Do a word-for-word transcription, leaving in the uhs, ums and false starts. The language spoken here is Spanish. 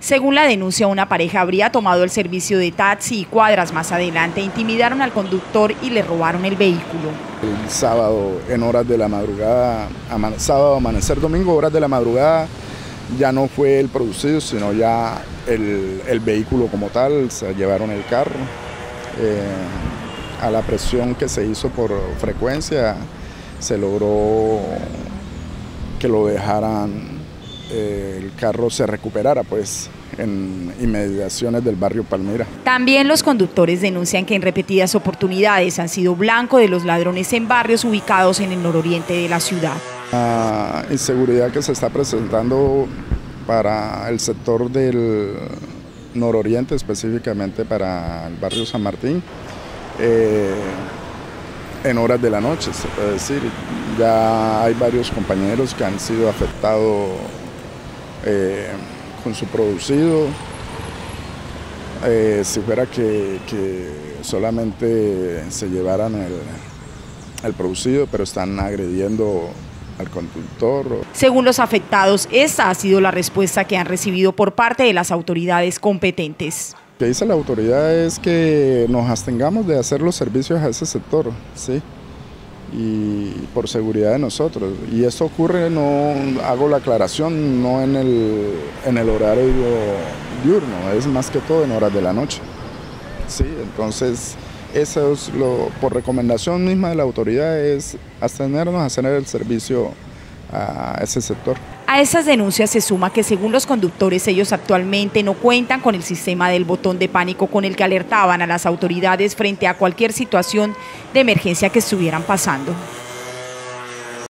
Según la denuncia, una pareja habría tomado el servicio de taxi y cuadras más adelante intimidaron al conductor y le robaron el vehículo. El sábado, en horas de la madrugada, ama, sábado, amanecer, domingo, horas de la madrugada, ya no fue el producido, sino ya el, el vehículo como tal, se llevaron el carro. Eh, a la presión que se hizo por frecuencia, se logró que lo dejaran, eh, el carro se recuperara pues en inmediaciones del barrio Palmira. También los conductores denuncian que en repetidas oportunidades han sido blanco de los ladrones en barrios ubicados en el nororiente de la ciudad. La inseguridad que se está presentando para el sector del nororiente, específicamente para el barrio San Martín, eh, en horas de la noche, se puede decir. Ya hay varios compañeros que han sido afectados eh, con su producido. Eh, si fuera que, que solamente se llevaran el, el producido, pero están agrediendo al conductor. Según los afectados, esta ha sido la respuesta que han recibido por parte de las autoridades competentes. Lo que dice la autoridad es que nos abstengamos de hacer los servicios a ese sector, ¿sí? Y por seguridad de nosotros. Y esto ocurre, no hago la aclaración, no en el, en el horario diurno, es más que todo en horas de la noche. Sí, entonces, eso es lo, por recomendación misma de la autoridad, es abstenernos a hacer el servicio a ese sector. A esas denuncias se suma que según los conductores ellos actualmente no cuentan con el sistema del botón de pánico con el que alertaban a las autoridades frente a cualquier situación de emergencia que estuvieran pasando.